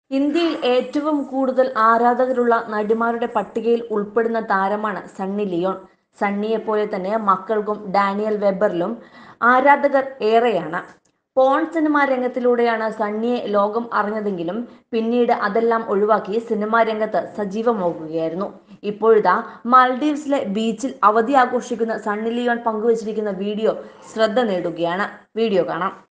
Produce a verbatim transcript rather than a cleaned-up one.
ഇന്ത്യയിൽ ഏറ്റവും കൂടുതൽ ആരാധകരുള്ള നടിമാരുടെ പട്ടികയിൽ ഉൾപ്പെടുന്ന താരമാണ് സണ്ണി ലിയോൺ. സണ്ണിയെപ്പോലെ തന്നെ മക്കൾക്കും ഡാനിയൽ വെബറിലും ആരാധകർ ഏറെയാണ്. പോൺ സിനിമാ രംഗത്തിലൂടെയാണ് സണ്ണിയെ ലോകം അറിഞ്ഞതെങ്കിലും പിന്നീട് അതെല്ലാം ഒഴിവാക്കി സിനിമാ രംഗത്ത് സജീവമാവുകയായിരുന്നു. ഇപ്പോഴിതാ മാൽഡീവ്സിലെ ബീച്ചിൽ അവധി ആഘോഷിക്കുന്ന സണ്ണി ലിയോൺ പങ്കുവച്ചിരിക്കുന്ന വീഡിയോ ശ്രദ്ധ നേടുകയാണ്. വീഡിയോ കാണാം.